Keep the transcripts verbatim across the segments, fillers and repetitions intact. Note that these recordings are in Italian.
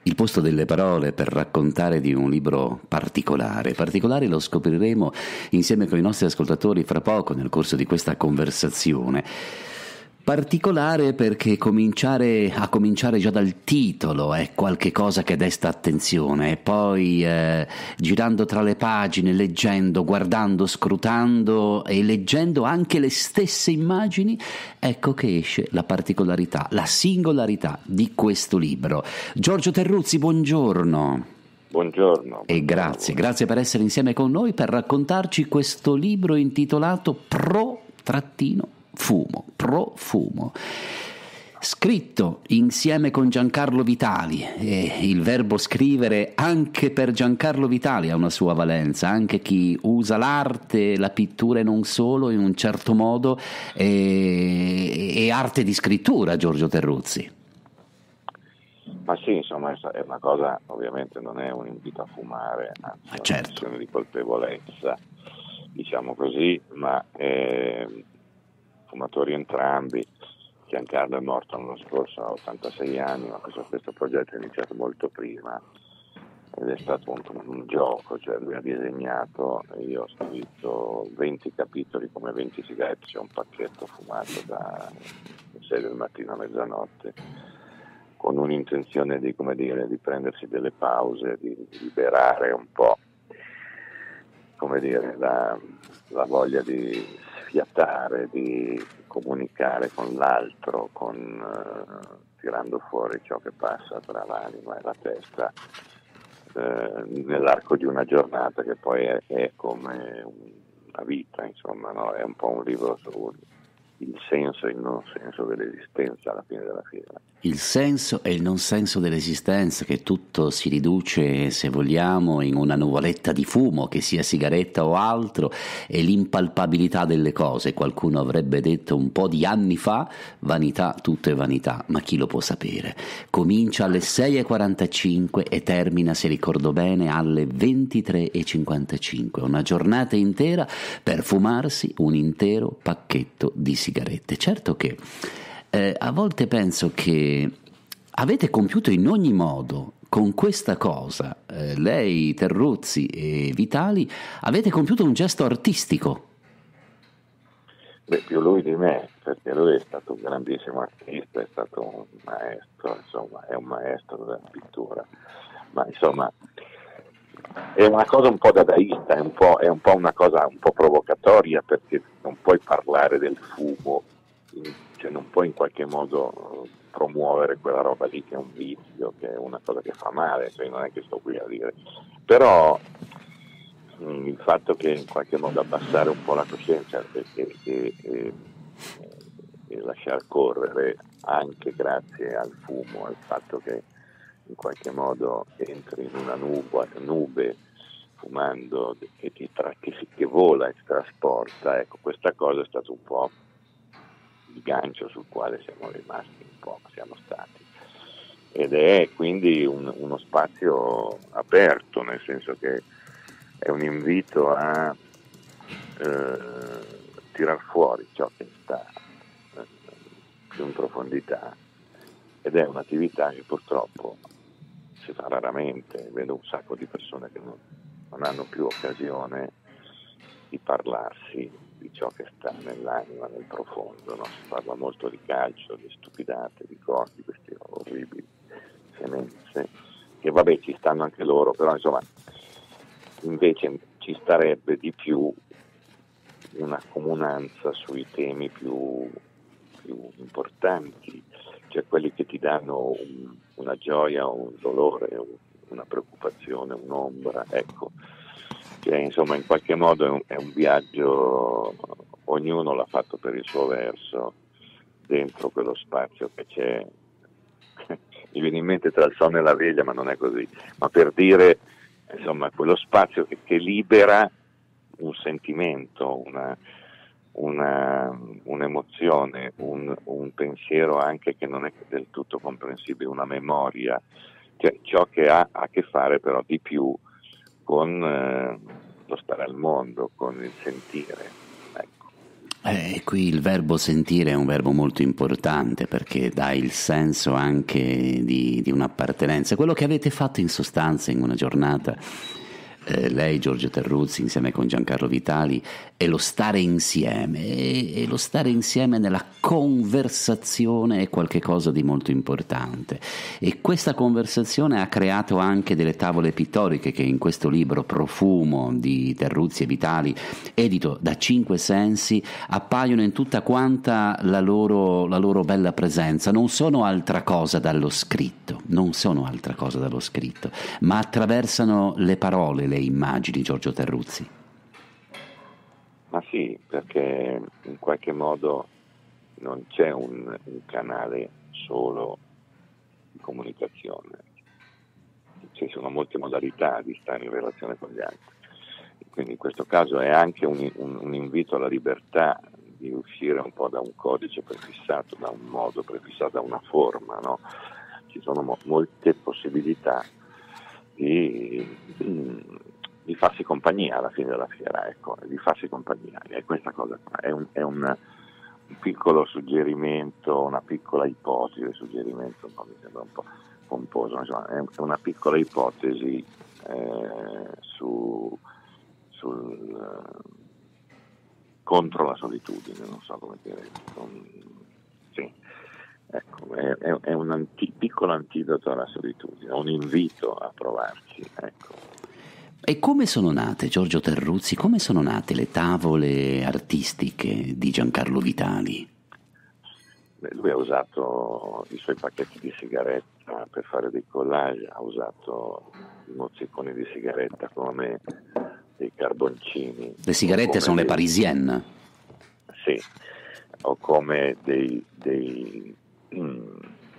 il posto delle parole per raccontare di un libro particolare. Particolare lo scopriremo insieme con i nostri ascoltatori fra poco nel corso di questa conversazione. Particolare perché cominciare a cominciare già dal titolo è qualche cosa che desta attenzione, e poi eh, girando tra le pagine, leggendo, guardando, scrutando e leggendo anche le stesse immagini, ecco che esce la particolarità, la singolarità di questo libro. Giorgio Terruzzi, buongiorno. Buongiorno. E grazie, grazie per essere insieme con noi per raccontarci questo libro intitolato Pro trattino Fumo, Profumo, scritto insieme con Giancarlo Vitali. E il verbo scrivere anche per Giancarlo Vitali ha una sua valenza, anche chi usa l'arte, la pittura e non solo in un certo modo è, è arte di scrittura, Giorgio Terruzzi. Ma sì, insomma, è una cosa, ovviamente non è un invito a fumare, anzi è una certo. questione di colpevolezza, diciamo così, ma è... fumatori entrambi. Giancarlo è morto l'anno scorso a ottantasei anni, ma questo, questo progetto è iniziato molto prima ed è stato un, un gioco, cioè lui ha disegnato e io ho scritto venti capitoli come venti sigarette, c'è un pacchetto fumato da sei del mattino a mezzanotte, con un'intenzione di, come dire, di prendersi delle pause, di, di liberare un po', come dire, la, la voglia di sfiatare, di comunicare con l'altro, con, uh, tirando fuori ciò che passa tra l'anima e la testa uh, nell'arco di una giornata che poi è, è come una vita, insomma, no? È un po' un libro sul il senso e il non senso dell'esistenza alla fine della fiera. Il senso e il non senso dell'esistenza, che tutto si riduce, se vogliamo, in una nuvoletta di fumo, che sia sigaretta o altro, e l'impalpabilità delle cose. Qualcuno avrebbe detto un po' di anni fa, vanità, tutto è vanità, ma chi lo può sapere? Comincia alle sei e quarantacinque e termina, se ricordo bene, alle ventitré e cinquantacinque. Una giornata intera per fumarsi un intero pacchetto di sigarette. Certo che Eh, a volte penso che avete compiuto in ogni modo con questa cosa, eh, lei, Terruzzi e Vitali, avete compiuto un gesto artistico. Beh, più lui di me, perché lui è stato un grandissimo artista, è stato un maestro, insomma, è un maestro della pittura, ma insomma è una cosa un po' dadaista, è un po', è un po' una cosa un po' provocatoria, perché non puoi parlare del fumo, cioè non puoi in qualche modo promuovere quella roba lì che è un vizio, che è una cosa che fa male, cioè non è che sto qui a dire, però mh, il fatto che in qualche modo abbassare un po' la coscienza e, e, e, e, e lasciar correre anche grazie al fumo, al fatto che in qualche modo entri in una nube, nube fumando che, ti tra, che, si, che vola e ti trasporta, ecco, questa cosa è stato un po' il gancio sul quale siamo rimasti un po', siamo stati, ed è quindi un, uno spazio aperto, nel senso che è un invito a eh, tirar fuori ciò che sta eh, più in profondità, ed è un'attività che purtroppo si fa raramente. Vedo un sacco di persone che non, non hanno più occasione di parlarsi di ciò che sta nell'anima, nel profondo, no? Si parla molto di calcio, di stupidate, di cose, di queste orribili semenze, che vabbè ci stanno anche loro, però insomma invece ci starebbe di più una comunanza sui temi più, più importanti, cioè quelli che ti danno un, una gioia, un dolore, un, una preoccupazione, un'ombra, ecco. Cioè, insomma, in qualche modo è un, è un viaggio, ognuno l'ha fatto per il suo verso, dentro quello spazio che c'è. Mi viene in mente tra il sonno e la veglia, ma non è così, ma per dire, insomma, quello spazio che, che libera un sentimento, una, una, un'emozione, un, un pensiero anche che non è del tutto comprensibile, una memoria, cioè ciò che ha a che fare però di più con eh, lo stare al mondo, con il sentire, ecco. Eh, qui il verbo sentire è un verbo molto importante perché dà il senso anche di, di un'appartenenza. Quello che avete fatto in sostanza in una giornata, eh, lei, Giorgio Terruzzi, insieme con Giancarlo Vitali, è lo stare insieme e, e lo stare insieme nella conversazione è qualcosa di molto importante, e questa conversazione ha creato anche delle tavole pittoriche che in questo libro Profumo di Terruzzi e Vitali, edito da Cinque Sensi, appaiono in tutta quanta la loro, la loro bella presenza. Non sono altra cosa dallo scritto, non sono altra cosa dallo scritto, ma attraversano le parole, le immagini, Giorgio Terruzzi. Ma sì, perché in qualche modo non c'è un, un canale solo di comunicazione, ci sono molte modalità di stare in relazione con gli altri, quindi in questo caso è anche un, un, un invito alla libertà di uscire un po' da un codice prefissato, da un modo prefissato, da una forma, no? Ci sono mo- molte possibilità di, di, di farsi compagnia alla fine della fiera, ecco, di farsi compagnia, e questa cosa qua è un, è un, un piccolo suggerimento, una piccola ipotesi, suggerimento un po' mi sembra un po' pomposo, insomma, è una piccola ipotesi eh, su, sul, contro la solitudine, non so come dire, con, sì, ecco, è, è, è un anti, piccolo antidoto alla solitudine, un invito a provarci, ecco. E come sono nate, Giorgio Terruzzi, come sono nate le tavole artistiche di Giancarlo Vitali? Beh, lui ha usato i suoi pacchetti di sigaretta per fare dei collage, ha usato i mozziconi di sigaretta come dei carboncini. Le sigarette sono dei, le Parisienne? Sì, o come dei, dei, mm,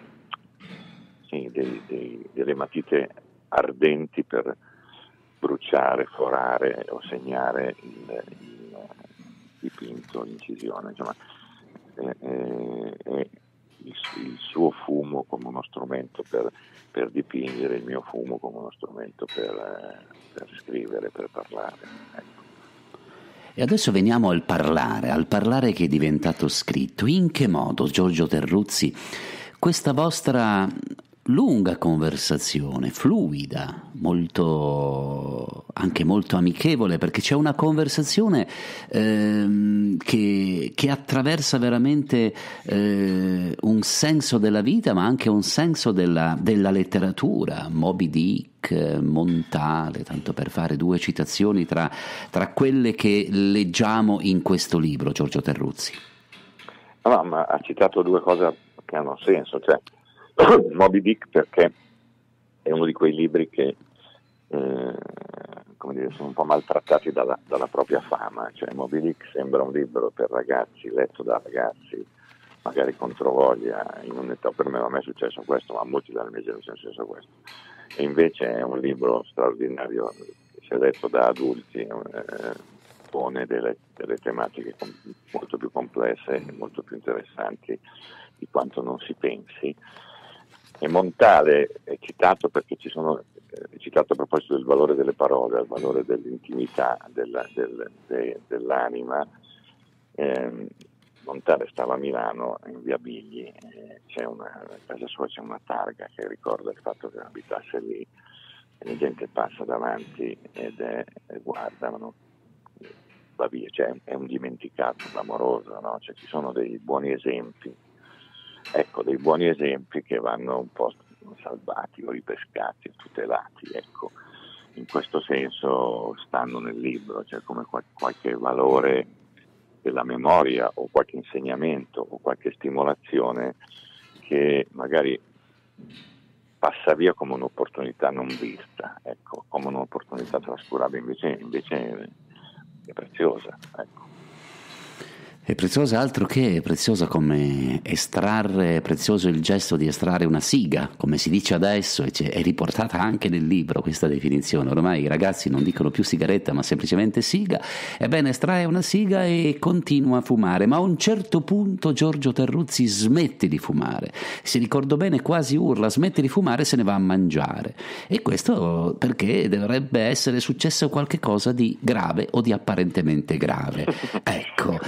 sì, dei, dei, delle matite ardenti per bruciare, forare o segnare il, il dipinto, l'incisione, insomma, è, è, è il, il suo fumo come uno strumento per, per dipingere, il mio fumo come uno strumento per, per scrivere, per parlare, ecco. E adesso veniamo al parlare, al parlare che è diventato scritto. In che modo, Giorgio Terruzzi, questa vostra lunga conversazione, fluida, molto, anche molto amichevole, perché c'è una conversazione ehm, che, che attraversa veramente eh, un senso della vita, ma anche un senso della, della letteratura, Moby Dick, Montale, tanto per fare due citazioni tra, tra quelle che leggiamo in questo libro, Giorgio Terruzzi. No, ma ha citato due cose che hanno senso, cioè Moby Dick perché è uno di quei libri che eh, come dire, sono un po' maltrattati dalla, dalla propria fama, cioè Moby Dick sembra un libro per ragazzi, letto da ragazzi, magari controvoglia, in un'età, per me non è successo questo, ma a molti della mia generazione è successo questo, e invece è un libro straordinario, se letto da adulti, eh, pone delle, delle tematiche com- molto più complesse e molto più interessanti di quanto non si pensi. E Montale è citato perché ci sono, è citato a proposito del valore delle parole, al valore dell'intimità, della, del, de, dell'anima. Eh, Montale stava a Milano, in via Bigli, eh, c'è una, a casa sua c'è una targa che ricorda il fatto che abitasse lì, e la gente passa davanti ed è, e guardano, va via, cioè è un dimenticato clamoroso, no? Cioè, ci sono dei buoni esempi. Ecco, dei buoni esempi che vanno un po' salvati o ripescati, tutelati, ecco, in questo senso stanno nel libro, cioè come qual- qualche valore della memoria o qualche insegnamento o qualche stimolazione che magari passa via come un'opportunità non vista, ecco, come un'opportunità trascurabile, invece, invece è preziosa, ecco. È preziosa, altro che è preziosa come estrarre, è prezioso il gesto di estrarre una siga, come si dice adesso, e è riportata anche nel libro questa definizione. Ormai i ragazzi non dicono più sigaretta ma semplicemente siga. Ebbene, estrae una siga e continua a fumare, ma a un certo punto Giorgio Terruzzi smette di fumare, se ricordo bene quasi urla, smette di fumare e se ne va a mangiare, e questo perché dovrebbe essere successo qualche cosa di grave o di apparentemente grave. Ecco, che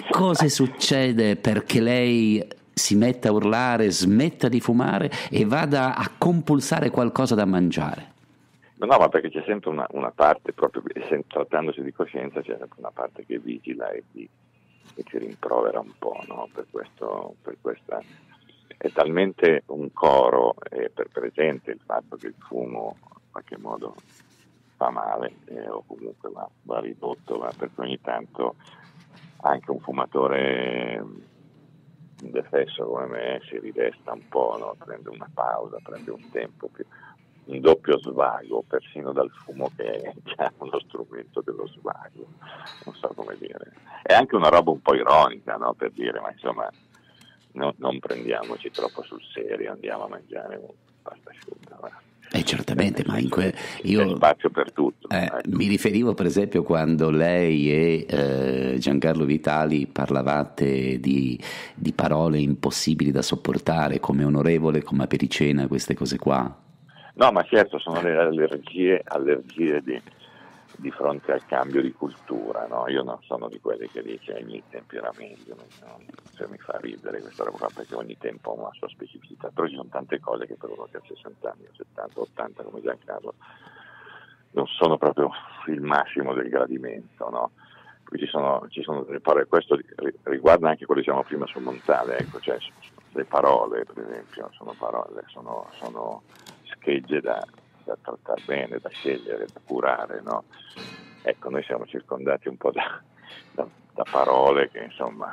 cosa succede perché lei si metta a urlare, smetta di fumare e vada a compulsare qualcosa da mangiare? No, ma perché c'è sempre una, una parte, proprio trattandosi di coscienza, c'è sempre una parte che vigila e ti, e ti rimprovera un po', no? Per questo, per questa è talmente un coro, eh, per presente il fatto che il fumo in qualche modo fa male, eh, o comunque va, va ridotto, va, perché ogni tanto anche un fumatore indefesso come me si ridesta un po', no? Prende una pausa, prende un tempo più, un doppio svago, persino dal fumo che è già uno strumento dello svago, non so come dire. È anche una roba un po' ironica, no? Per dire, ma insomma, no, non prendiamoci troppo sul serio, andiamo a mangiare un pasta asciutta. Va. Eh, certamente, ma in que- io c'è spazio per tutto. Eh, ecco. Mi riferivo per esempio quando lei e eh, Giancarlo Vitali parlavate di, di parole impossibili da sopportare, come onorevole, come apericena, queste cose qua. No, ma certo, sono le allergie, allergie di, di fronte al cambio di cultura, no? Io non sono di quelli che dice ai miei tempi era meglio, no? Cioè, mi fa ridere questa roba qua, perché ogni tempo ha una sua specificità, però ci sono tante cose che per uno che ha sessanta anni, settanta, ottanta come Giancarlo non sono proprio il massimo del gradimento, no? Qui ci sono, ci sono delle parole, questo riguarda anche quello che dicevamo prima sul Montale, ecco, cioè le parole per esempio sono parole, sono, sono schegge da, da trattare bene, da scegliere, da curare, no? Ecco, noi siamo circondati un po' da, da, da parole che insomma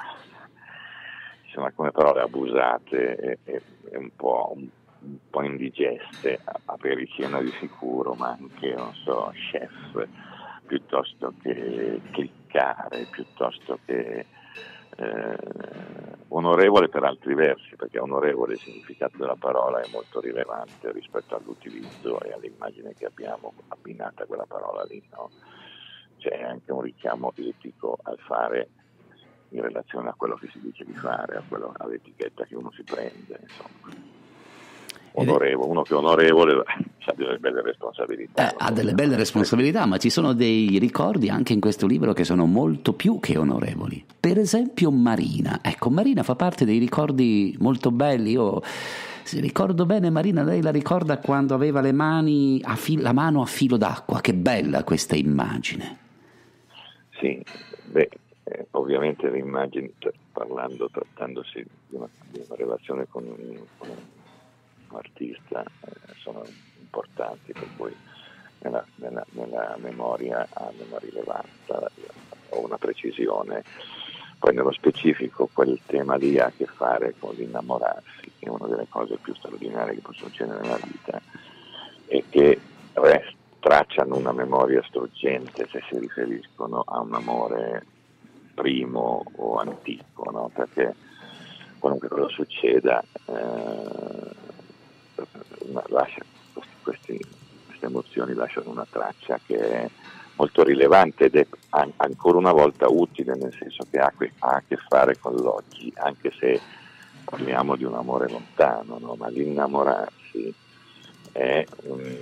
ci sono alcune parole abusate e, e, e un po' un, un po' indigeste, apericena di sicuro, ma anche, non so, chef, piuttosto che cliccare, piuttosto che eh, onorevole per altri versi, perché onorevole il significato della parola è molto rilevante rispetto all'utilizzo e all'immagine che abbiamo abbinata a quella parola lì, no? C'è anche un richiamo etico al fare in relazione a quello che si dice di fare, a quello, all'etichetta che uno si prende, insomma. Onorevole, uno che è onorevole ha delle belle responsabilità. Eh, ha delle belle responsabilità, ma ci sono dei ricordi anche in questo libro che sono molto più che onorevoli. Per esempio Marina. Ecco, Marina fa parte dei ricordi molto belli. Io, se ricordo bene, Marina, lei la ricorda quando aveva le mani a fil- la mano a filo d'acqua. Che bella questa immagine. Sì, beh, eh, ovviamente le immagini, parlando, trattandosi di una, di una relazione con, con un artista, eh, sono importanti, per cui nella, nella, nella memoria hanno una rilevanza o una precisione. Poi nello specifico quel tema lì ha a che fare con l'innamorarsi, che è una delle cose più straordinarie che possono succedere nella vita e che rest, tracciano una memoria struggente se si riferiscono a un amore primo o antico, no? Perché qualunque cosa succeda eh, lascia, questi, queste emozioni lasciano una traccia che è molto rilevante ed è an- ancora una volta utile, nel senso che ha, que- ha a che fare con l'oggi, anche se parliamo di un amore lontano, no? Ma l'innamorarsi è un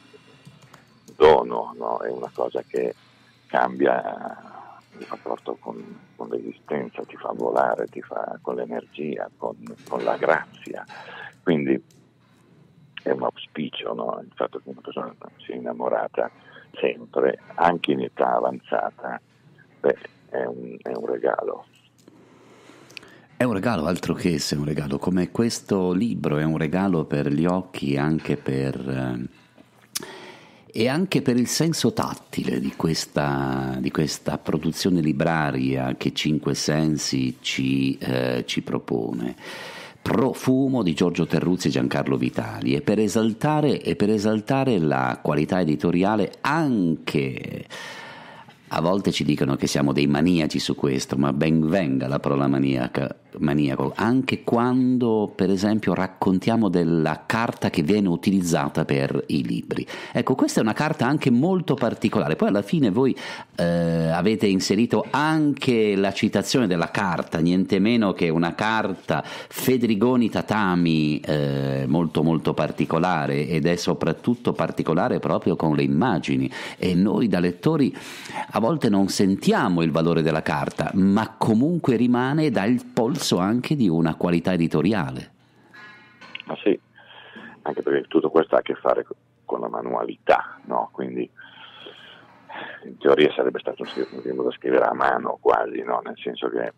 dono, no? È una cosa che cambia il rapporto con, con l'esistenza, ti fa volare, ti fa con l'energia, con, con la grazia, quindi è un auspicio, no? Il fatto che una persona sia innamorata sempre, anche in età avanzata, beh, è un, è un regalo. È un regalo, altro che se è un regalo, come questo libro è un regalo per gli occhi, anche per eh, e anche per il senso tattile di questa, di questa produzione libraria che Cinque Sensi ci, eh, ci propone. Profumo di Giorgio Terruzzi e Giancarlo Vitali, e per esaltare, e per esaltare la qualità editoriale anche. A volte ci dicono che siamo dei maniaci su questo, ma ben venga la parola maniaca, maniaco, anche quando per esempio raccontiamo della carta che viene utilizzata per i libri. Ecco, questa è una carta anche molto particolare. Poi alla fine voi eh, avete inserito anche la citazione della carta, niente meno che una carta Fedrigoni Tatami eh, molto molto particolare, ed è soprattutto particolare proprio con le immagini, e noi da lettori a volte non sentiamo il valore della carta, ma comunque rimane e dà il polso anche di una qualità editoriale. Ma sì, anche perché tutto questo ha a che fare con la manualità, no? Quindi in teoria sarebbe stato un libro da scrivere a mano quasi, no? Nel senso che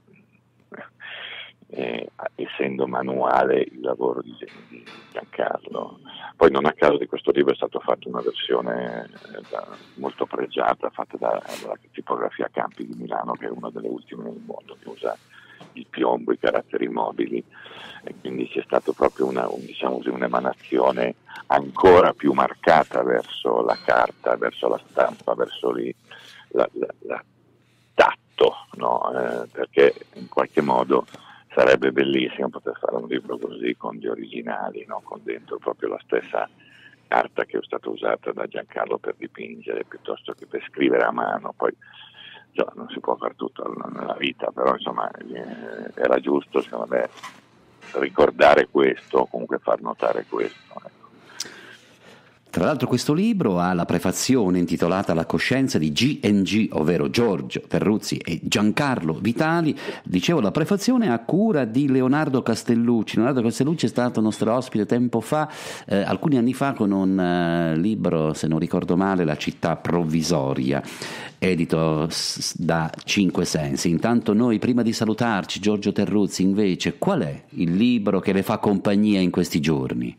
eh, essendo manuale il lavoro di, di Giancarlo. Poi non a caso di questo libro è stata fatta una versione eh, da, molto pregiata, fatta da, dalla tipografia Campi di Milano, che è una delle ultime nel mondo, che usa il piombo, i caratteri mobili, e quindi c'è stato proprio una, un, diciamo così, un'emanazione ancora più marcata verso la carta, verso la stampa, verso lì, la, la, la tatto, no? eh, perché in qualche modo sarebbe bellissimo poter fare un libro così con gli originali, no? Con dentro proprio la stessa carta che è stata usata da Giancarlo per dipingere piuttosto che per scrivere a mano. Poi cioè, non si può fare tutto nella vita, però insomma eh, era giusto secondo me ricordare questo, comunque far notare questo. Ecco. Tra l'altro questo libro ha la prefazione intitolata La coscienza di G and G, ovvero Giorgio Terruzzi e Giancarlo Vitali. Dicevo, la prefazione è a cura di Leonardo Castellucci. Leonardo Castellucci è stato nostro ospite tempo fa, eh, alcuni anni fa, con un uh, libro, se non ricordo male, La città provvisoria, edito da Cinque Sensi. Intanto noi, prima di salutarci, Giorgio Terruzzi, invece, qual è il libro che le fa compagnia in questi giorni?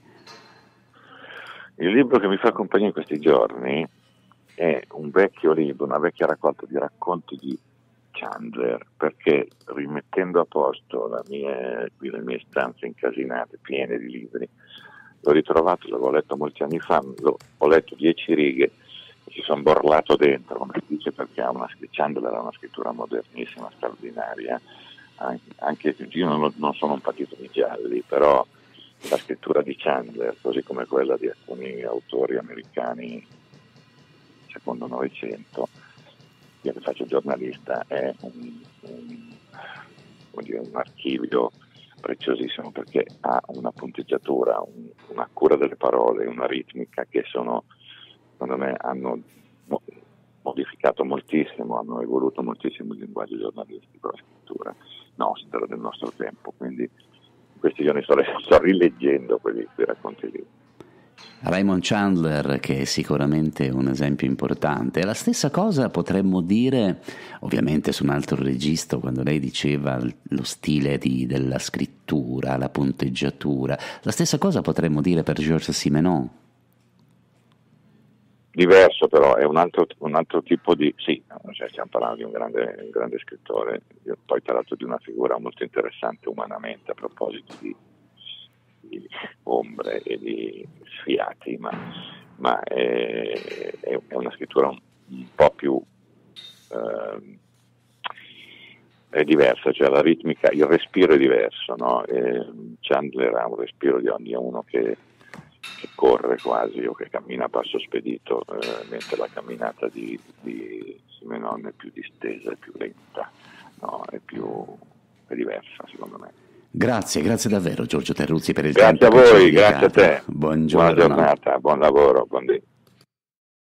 Il libro che mi fa compagnia in questi giorni è un vecchio libro, una vecchia raccolta di racconti di Chandler, perché rimettendo a posto la mia, qui le mie stanze incasinate, piene di libri, l'ho ritrovato, l'avevo letto molti anni fa, l'ho, ho letto dieci righe e ci sono borlato dentro, come si dice, perché ha una, Chandler ha una scrittura modernissima, straordinaria, anche, anche io non, non sono un partito di gialli, però la scrittura di Chandler, così come quella di alcuni autori americani secondo Novecento, io che faccio giornalista, è un, un, dire, un archivio preziosissimo, perché ha una punteggiatura, un, una cura delle parole, una ritmica che sono, secondo me, hanno modificato moltissimo, hanno evoluto moltissimo il linguaggio giornalistico, la scrittura nostra, del nostro tempo, quindi questi giorni sto, sto rileggendo quei, quei racconti lì. Raymond Chandler, che è sicuramente un esempio importante. La stessa cosa potremmo dire, ovviamente su un altro registro, quando lei diceva lo stile di, della scrittura, la punteggiatura, la stessa cosa potremmo dire per Georges Simenon. Diverso però, è un altro, un altro tipo di... sì, cioè stiamo parlando di un grande, un grande scrittore, poi tra l'altro di una figura molto interessante umanamente, a proposito di, di ombre e di sfiati, ma, ma è, è una scrittura un, un po' più... Eh, è diversa, cioè la ritmica, il respiro è diverso, no? E Chandler ha un respiro di ogni uno che... che corre quasi o che cammina a passo spedito, eh, mentre la camminata di, di Simenon è più distesa, è più lenta, no? è più è diversa secondo me. Grazie, grazie davvero Giorgio Terruzzi per il grazie tempo. Grazie a voi, grazie a te. Buongiorno. Buona giornata, buon lavoro, buon dì.